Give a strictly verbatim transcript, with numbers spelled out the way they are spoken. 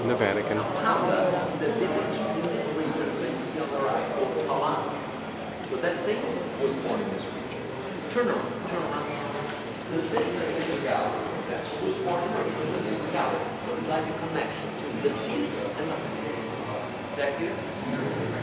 in the Vatican. Paula is a different region than you see on the right, called Palau. So that saint was born in this region. Turn around, turn around. The saint in the gallery that was born in the region in the gallery. So it's like a connection between the city and the palace. Is that clear?